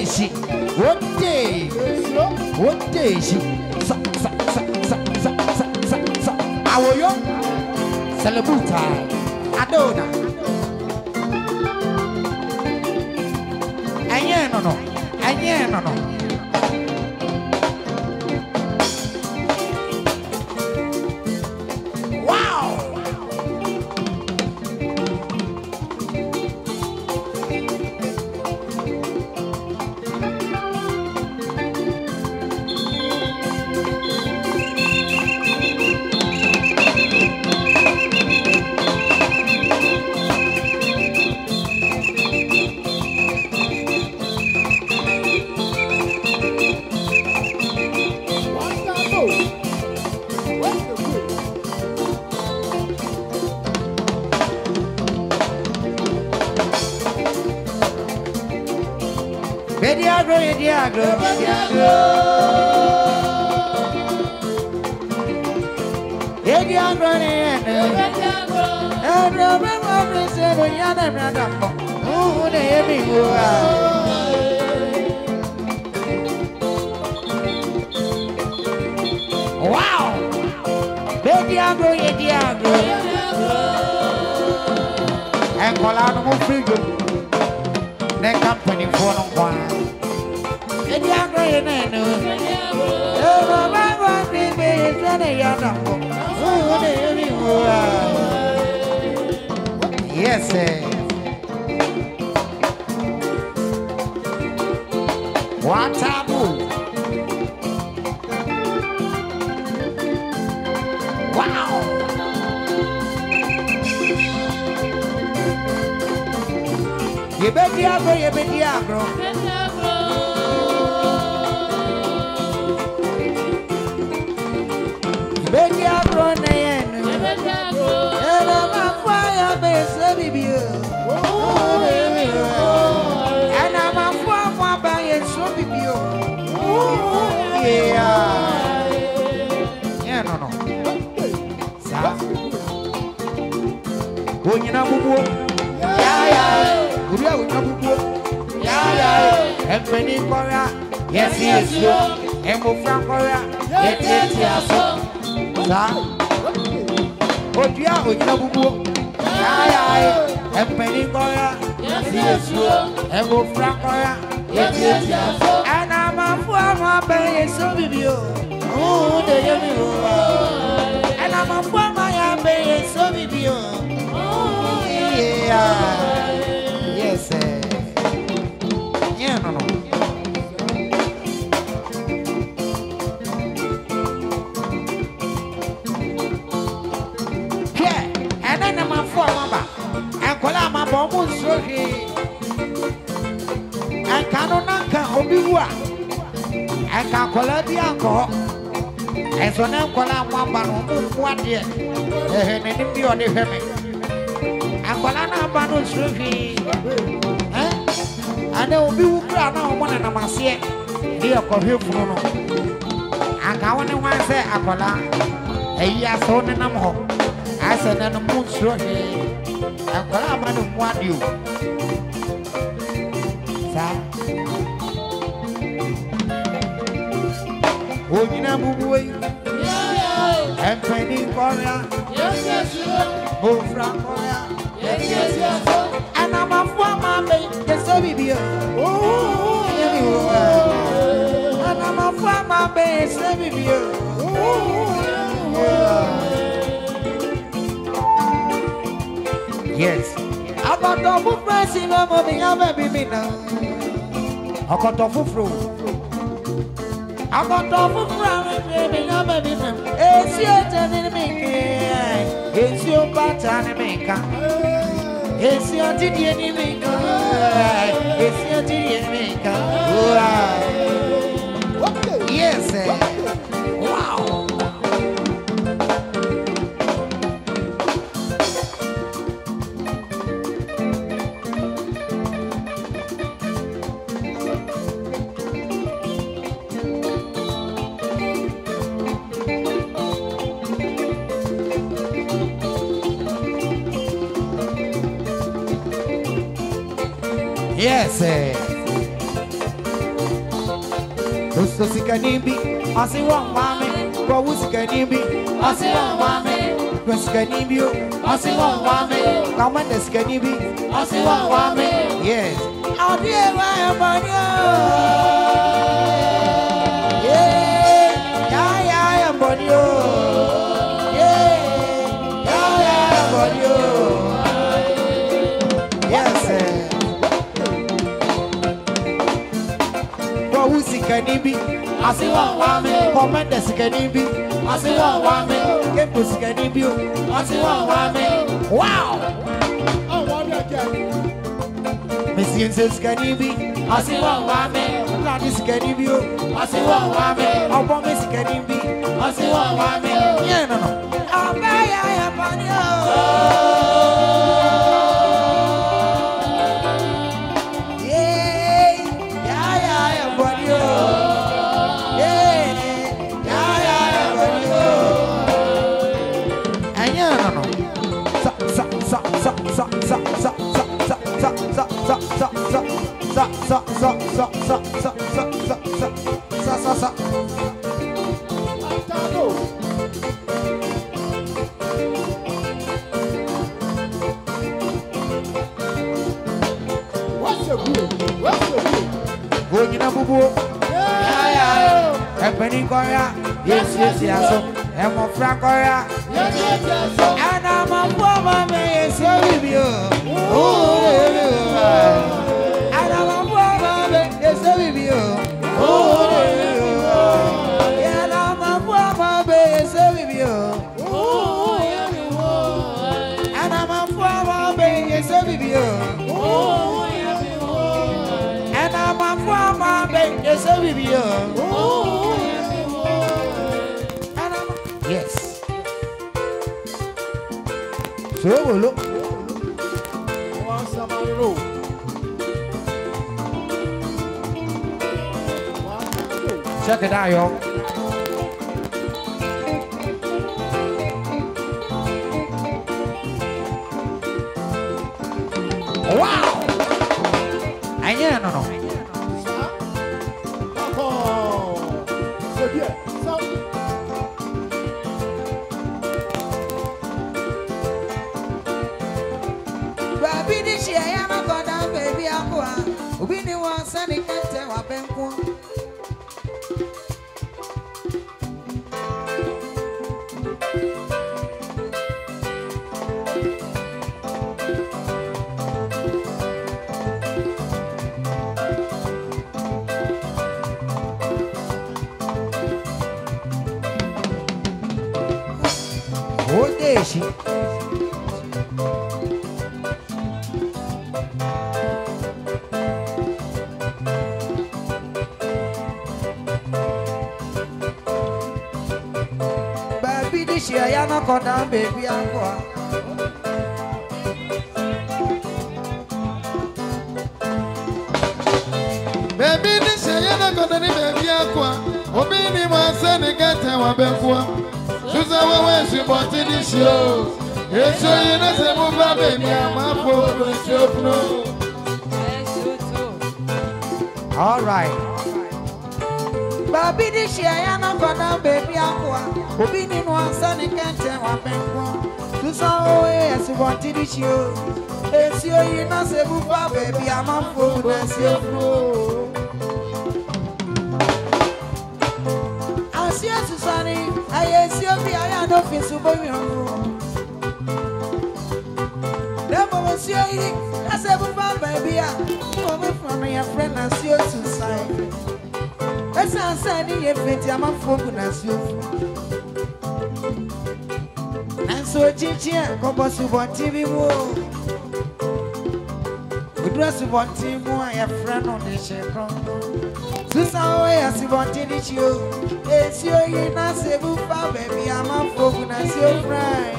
day she? What day? What day she? Awoyo Celebuta Adona Anye no Wow. Diagro. Wow. Diagro. And Colano Frigo. The company for no one. Yes, sir. What taboo? Wow. You bet Diagro. Yes, yeah, no. Yeah, and then I'm a former. And Colama Bombun Sohi. And Canonanka Obiwa. And Cacoladi Uncle. And so now Colama one year. And then you are the family. And Colana Banu Sohi. And there will be one and a massive. Dear Corruption. And I want to say, Apola, a year so in a home. I said, and the moon struck me. And Colama want you. Sir, oh, you know, and Penny Korea, yes, oh, from Korea, yes, and I'm a former mate, the Savior. Oh, and I'm a former mate, Savior. Yes, I got double price in my money, I'm a baby now. I got double fruit. I got double fruit, baby, I'm a baby now. It's your turn in the making. It's your pattern maker. It's your TD maker. It's your TD maker. Yes, wow. Yes, So Sikanibi, I see one mammy, what was Sikanibi? I see one mammy, because Sikanibi, I see one mammy, come on the Sikanibi, I see one mammy, yes. I'll be a man, yeah, I am on you, yeah, on you, yes, who's Sikanibi? I see one woman, comment the Sikanibi. I see one woman, get to Sikanibi. I see one woman. Wow! Oh, what again? Monsieur Sikanibi. I see one woman, not this Sikanibi. I see one woman, I want Miss Sikanibi. I see one woman. Yeah, no. I'm yes, I'm a Francoya. Yes, and I'm a woman, yes, you. Oh, and I'm a woman, yes, you. Oh, and I'm a woman, yes, you. Oh, and I'm a woman, yes, you. Oh, and I'm a woman, yes, you. Yes. So look. Check it out, y'all. Wow! I know, no. Baby, this year, you're not going down, baby. Baby, this year, you're not going to be baby. Obini was sending a tower before. Susan, when she bought this show. Yes, so you know, say, move up, baby. I'm up for the show. All right. Baby, this year, you're not going down, baby. Obini was sending a tower before. Susan, yes, you wanted this show. Yes, you know, say, move up, baby. I'm up for the show. Sunny, I see you. I am not feeling so very hungry. Never see you. That's a good baby. I'm from your friend. I see you to sign. That's how I'm saying. If I'm a phone, as you. And so, Chichi, come on, you want TV more. We dress you want TV more. Your friend on the show. Susan, I see what did it you. It's your innocent baby. I'm a phone as your friend.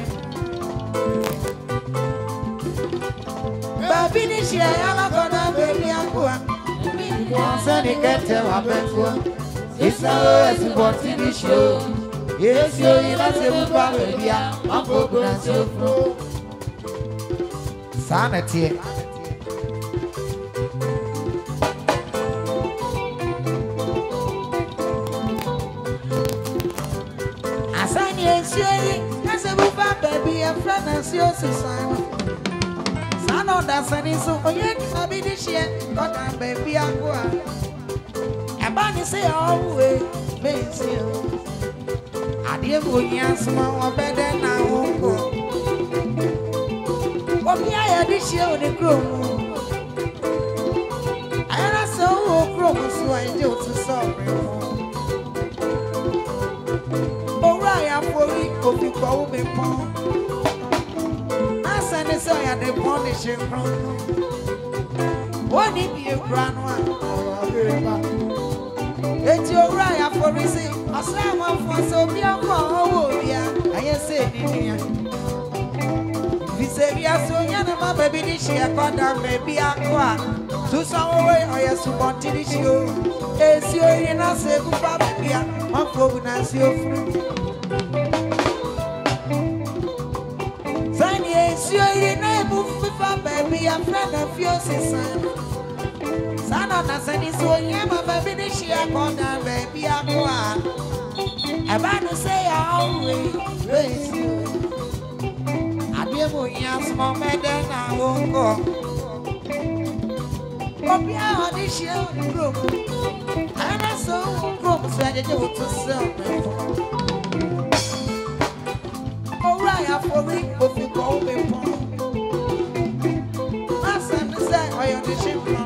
Baby, this year, I'm gonna baby. I'm going. Once I get to my bed, it's how what did it show. Yes, your innocent baby. I'm a phone as your friend. Sanity. your friend and see us sign. Son of that sunny so oh yeah, I be this year, got a baby aqua. A bunny say oh way, baby. I dear boy, yes, more better now. What be I this year on the groom? I saw grown so I do to sorry. Oh, I am for it, of you go me pond. I send it so I had a punishing from. What if you grand one? It's your right for receipt. I saw one for so be a oh, yeah, I said in here. We say we are so young, my baby, this year, got down, baby, aqua. To some way, I have to continue to show. It's your in a second, baby, my phone as your friend. Then, yes, you're in a move with a baby, a friend of your sister. Son of the sun is so young, my baby, this year, got down, baby, aqua. About to say, I always raise you. I dear boy, yes, more better than I won't go. Come here, this year, group. And I saw group, so I did to sell. All right, I for it, but you go me. My son said, I am the ship from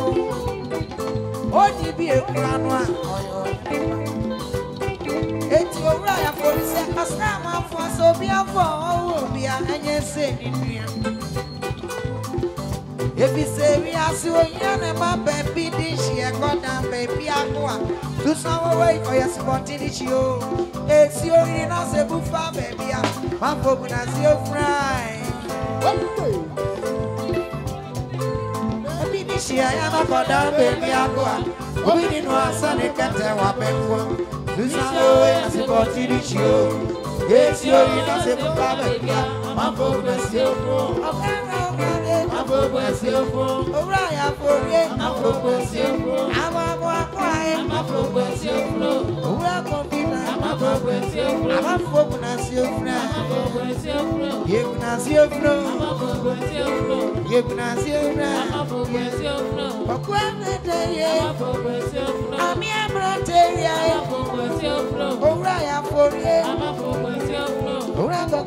oh, you be a grand one. It's your right for the second time for so be a for be and you say in here. If you say we are so young, my baby, this year, got down, baby, aqua. Do some way for your spontaneous show. It's your in us a buffer, baby. My folk as your friend. Baby, this year, I am a got down, baby, aqua. We didn't want Sunday can't tell what before. Do some way as a spontaneous show. It's your in us a buffer, baby. My folk as your friend. I'm for your phone. Oh, right, I'm for it. I'm for your phone. I'm more quiet. I'm for your phone. Oh, I'm for it. I'm for your phone. I'm for your phone. You can see your phone. You can see your phone. For I'm here, Broteria. Oh, right, I'm for it. Oh, I'm for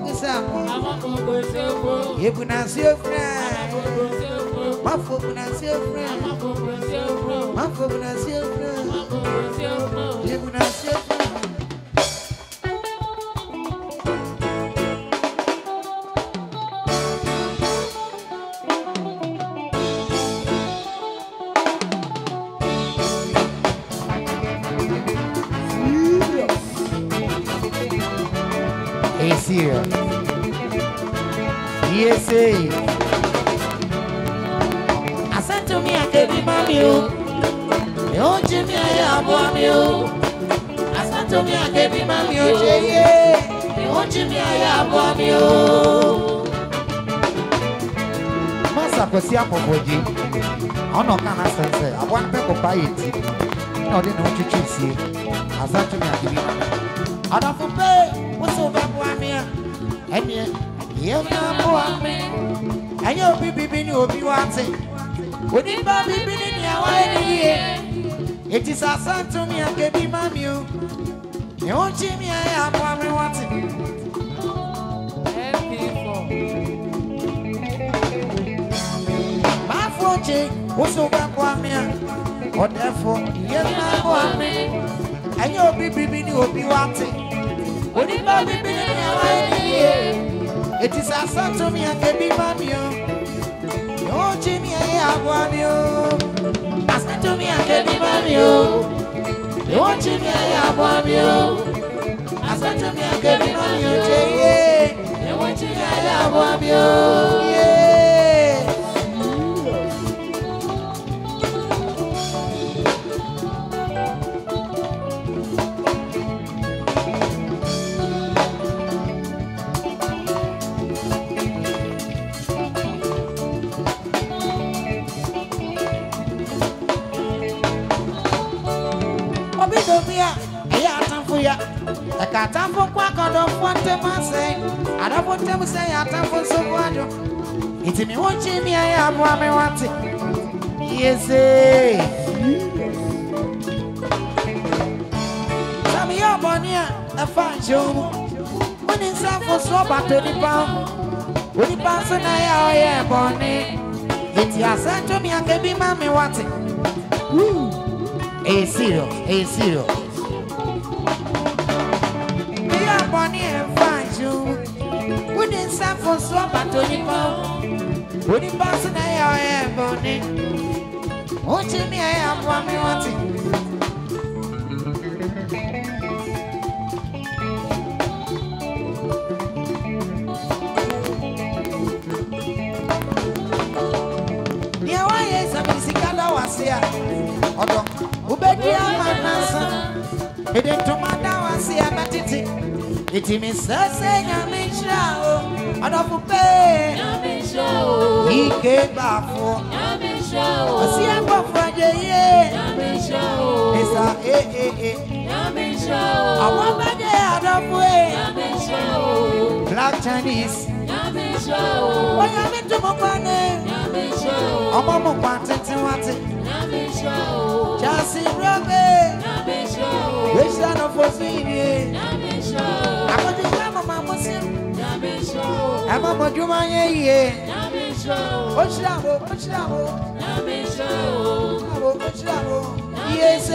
you can see your friend. My folk can see your friend. My folk can see your friend. You can see your friend. He's here. Yes, I said to me, I gave him a meal. Oh, Jimmy, I have one meal. I said to me, I gave him a meal. Oh, Jimmy, I have one meal. Master, because you have a body. I'm not going to say, I want to buy it. No, they don't choose it. I said to me, I give him a meal. I don't pay. What's over one meal? And yet, you know, and you'll be you'll be wanting. Would it be in your way? It is a son to me and give him a meal. You won't see me, I am one we wanting. My fortune was over one meal. What therefore, you know, one me. And you'll be you'll be wanting. Would it be in your way? It is a son to me and baby mammy. Oh, Jimmy, I have one you. Ask to me and baby mammy. Oh, Jimmy, I have one you. Ask to me and baby mammy. Oh, Jimmy, I have one you. Yatamfo kwa kodofo ntemase adofo ntemse yatamfo sobuajo itimi wonchi mi aya aboa me wate yese Sami yo bonia afa jomu Oni safo so batoni pa Oni paso na ya oye boni Iti asanto mi angebi mami wate serious Bonnie and Fanju, wouldn't stand for swap at Tony Pound. Wouldn't pass an eye, Bonnie. Won't you me? I am one me wanting. Yeah, why is a Missicada was here? Although, who bet you are my master? It didn't to my down and see a matiti. It means saying I'm in show. I don't pay. He came back for. I see a Friday. It's a I want my day out of way. Black Chinese. Why am I to my I'm a wanted to want it. Just in Robbie. Which I know for me. I'm a Muslim. I'm a Juma. What's that? Yes,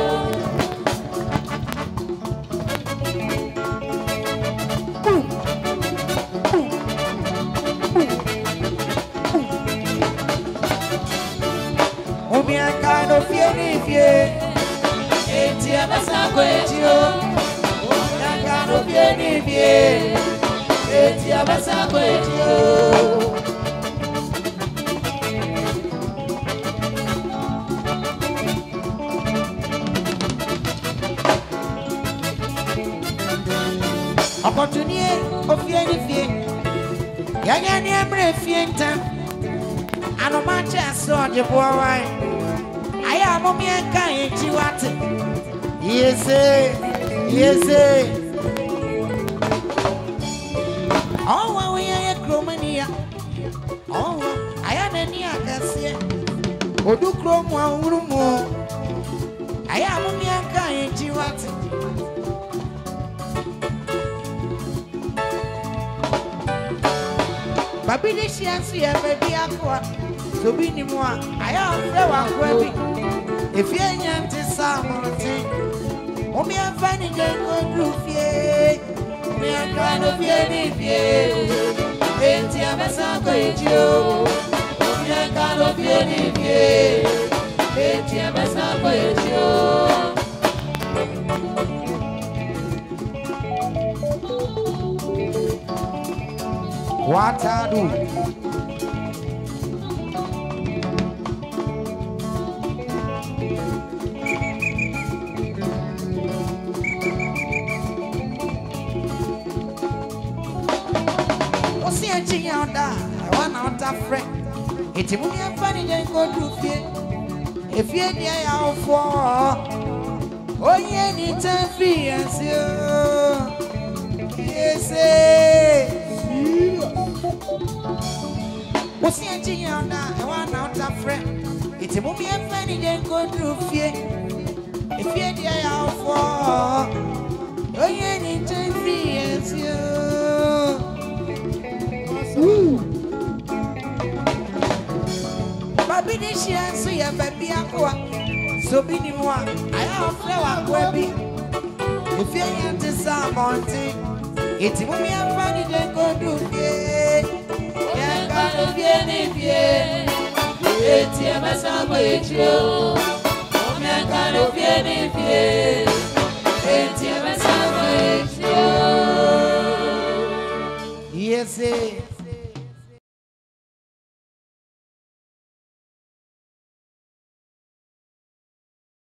Omi kind of fear. It's a massacre. No vieni bien, ti abasa kwetio. Opportunité au vieni bien, yanya ni emre fienta. Ano manche so de boy. Aya mo mi enka enti wate. Yes. Oh, we are Cromania. Oh, I am a near Cassia. Or do Crom one more. I am a mere kind to what? Baby, this year, see a baby aqua. So be any more. I am very if you ain't to something. Oh, me, I'm finding a good roof, yeah. Me a kind of any fear. Ain't you a sacred you? Me a kind of any fear. Ain't you a sacred you? What I do? It's a movie and funny and go to fear. If you're near our for oh, yeah, need time free and see. Yes, what's the engine on that? I want out of friend. It's a movie and funny and go to fear. If you're near our for oh, yeah, need time free and see. Baby, this year, so you have baby aqua. So be the one. I have flower baby. If you ain't to something, it's a movie and funny, then go to fear. Yeah, kind of any fear. It's a massacre with you. Oh, yeah, kind of any fear. It's a massacre with you. Yes,